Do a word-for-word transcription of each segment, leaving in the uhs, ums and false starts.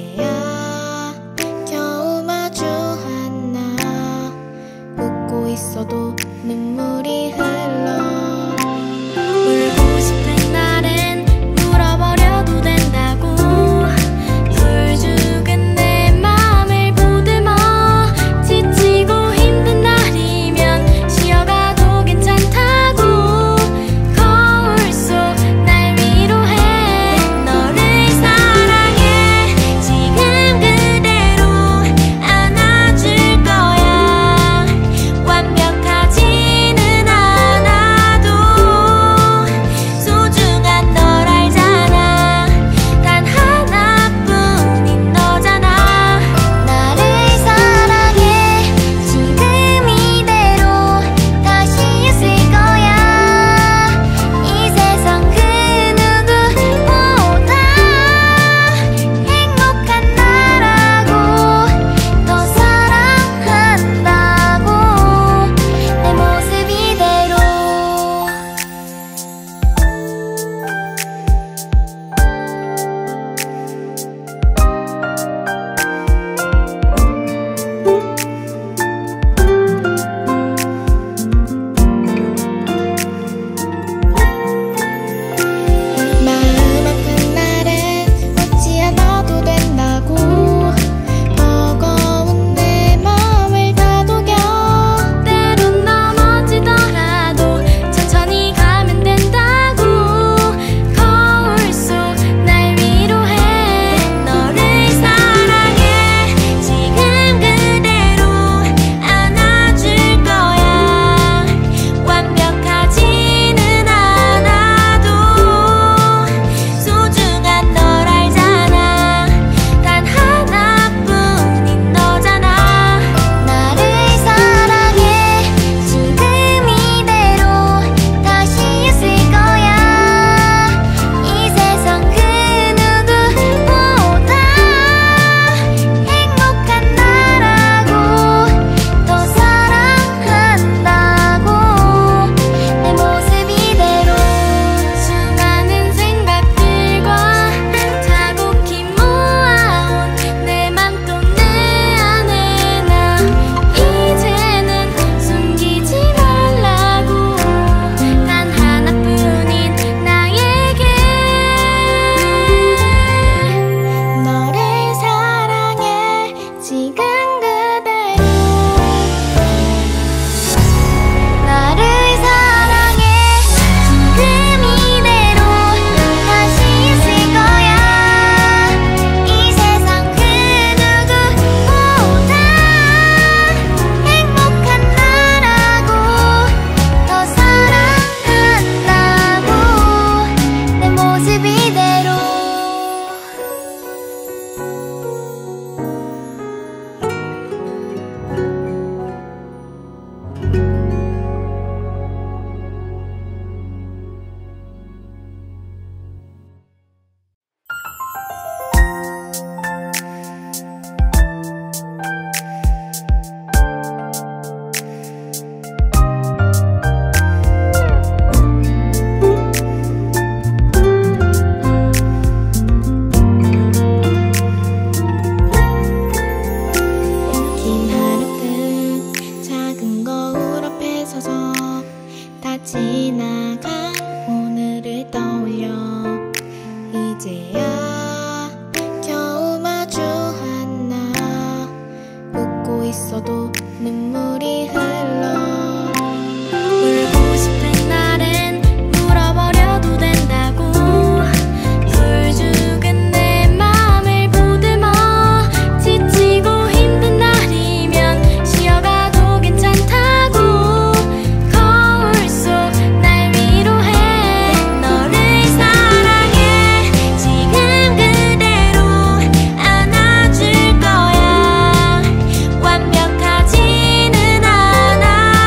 이제야 겨우 마주한 나 웃고 있어도 눈물이 흘러 울고 싶은 날엔 울어버려도 된다고 술 죽은 내 맘을 보듬어 지치고 힘든 날이면 쉬어가도 괜찮다고 거울 속 날 위로해 너를 사랑해 지금 그대로 안아줄 거야 완벽하지는 않아도 소중한 널 알잖아 단 하나뿐인 너잖아 나를 사랑해 지금 이대로 다시 있을 거야 이 세상 그 누구보다 행복한 나라고 더 사랑한다고 내 모습 이대로 마음 아픈 날엔 웃지 않아도 된다고 버거운 내 마음을 다독여 때론 넘어지더라도 천천히 가면 된다고 거울 속 날 위로해 너를 사랑해 지금 그대로 안아줄 거야 완벽하지는 않아도 소중한 널 알잖아 단 하나뿐인 너잖아 나를 사랑해 지금 이대로 다시 있을 거야 이 세상 그 누구보다 행복한 나라고 더 사랑한다고 내 모습 이대로 수많은 생각들과 차곡히 모아온 내 맘 또 내 안에 나 이제는 숨기지 말라고 단 하나뿐인 나에게 너를 사랑해 지금 그대로 나를 사랑해 지금 이대로 다시 있을 거야 이 세상 그 누구보다 행복한 나라고 더 사랑한다고 내 모습 이대로 긴 하루 끝 작은 거울 앞에 서서 다 지나간 오늘을 떠올려 이제야 겨우 마주한 나 웃고 있어도 눈물이 흘러 울고 싶은 날엔 울어버려도 된다고 술 죽은 내 맘을 보듬어 지치고 힘든 날이면 쉬어가도 괜찮다고 거울 속 날 위로해 너를 사랑해 지금 그대로 안아줄 거야 완벽하지는 않아도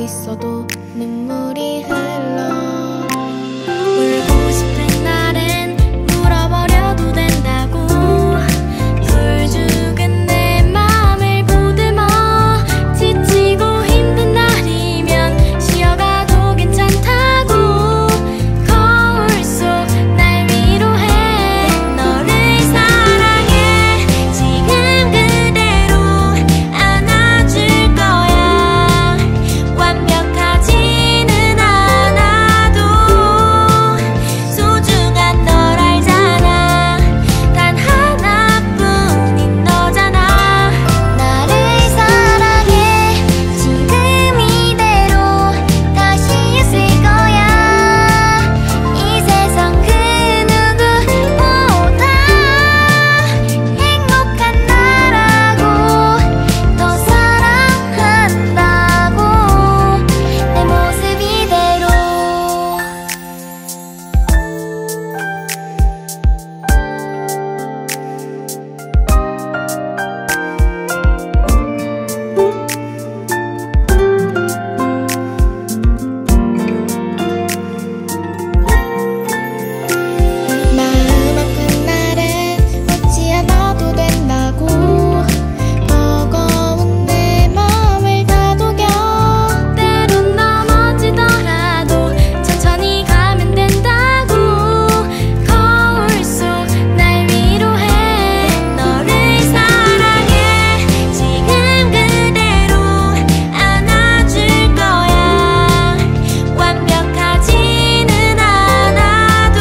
있어도 눈물이 흘러 울고 싶은 날엔 울어버려도 된다고 불 죽은 내 맘을 보듬어 지치고 힘든 날이면 쉬어가도 괜찮다고 거울 속 날 위로해 너를 사랑해 지금 그대로 안아줄 거야 완벽하지는 않아도 소중한 널 알잖아 단 하나뿐인 너잖아 나를 사랑해 지금 이대로 다시 있을 거야 이 세상 그 누구보다 행복한 나라고 더 사랑한다고 내 모습 이대로 마음 아픈 날엔 웃지 않아도 된다고 버거운 내 맘을 다독여 때론 넘어지더라도 천천히 가면 된다고 거울 속 날 위로해 너를 사랑해 지금 그대로 안아줄 거야 완벽하지는 않아도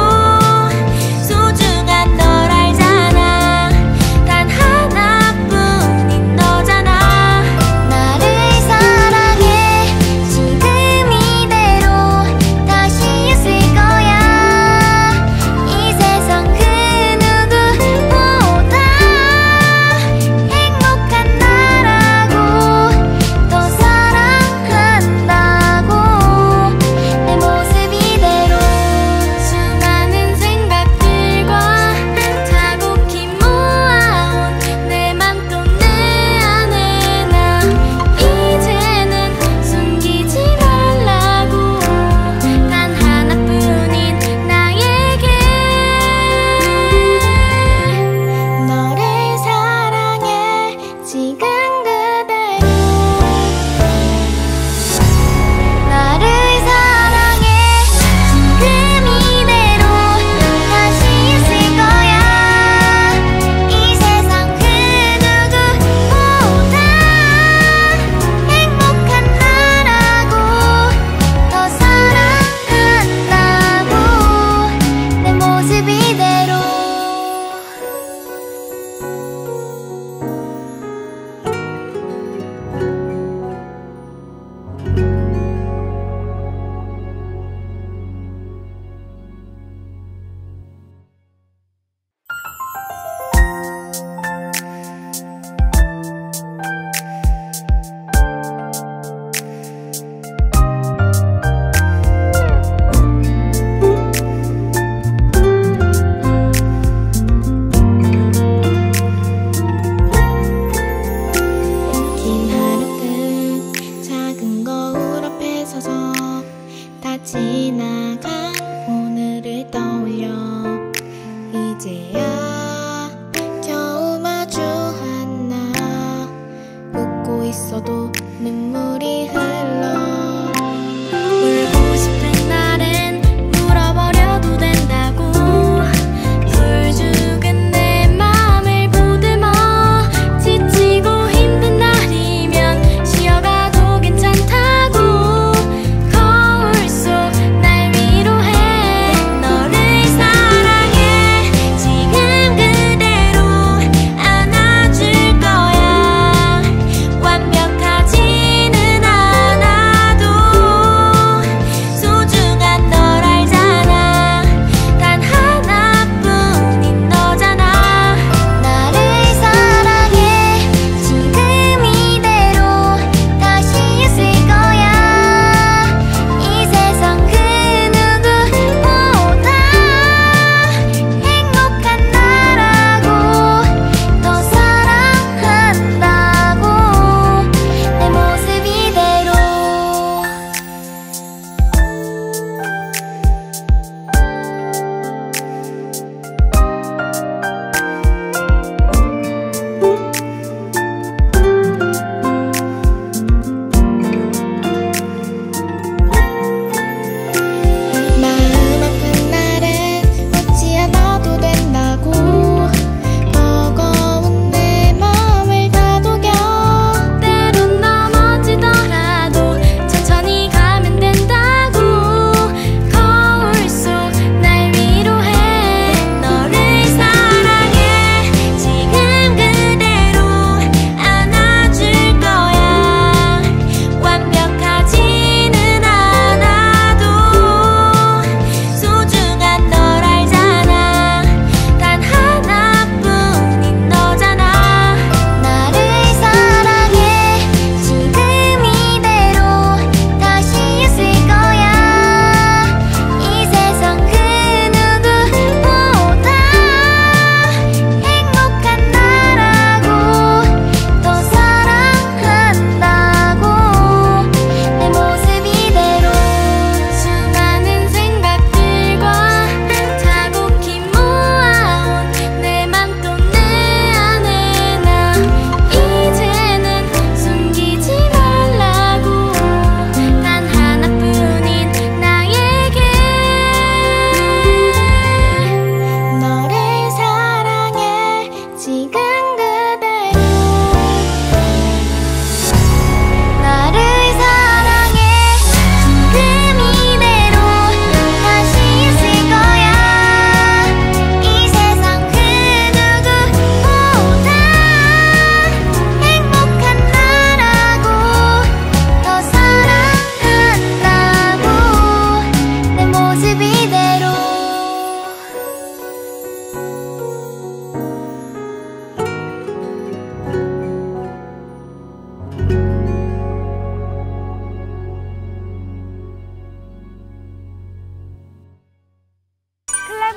소중한 널 알잖아 단 하나뿐인 너잖아 나를 사랑해 지금 이대로 다시 있을 거야 이 세상 그 누구보다 행복한 나라고 더 사랑한다고 내 모습 이대로 수많은 생각들과 차곡히 모아온 내 맘 또 내 안에 나 이제는 숨기지 말라고 단 하나뿐인 나에게 너를 사랑해 지금 그대로 나를 사랑해 지금 이대로 다시 있을 거야 이 세상 그 누구보다 행복한 나라고 더 사랑한다고 내 모습 이대로 긴 하루 끝 작은 거울 앞에 서서 다 지나간 오늘을 떠올려 이제야 겨우 마주한 나 웃고 있어도 눈물이 흘러 울고 싶은 날엔 울어버려도 된다고 불 죽은 내 맘을 보듬어 지치고 힘든 날이면 쉬어가도 괜찮다고 거울 속 날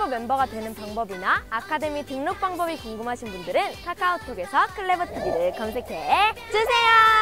클레버 멤버가 되는 방법이나 아카데미 등록 방법이 궁금하신 분들은 카카오톡에서 클레버티비를 검색해 주세요.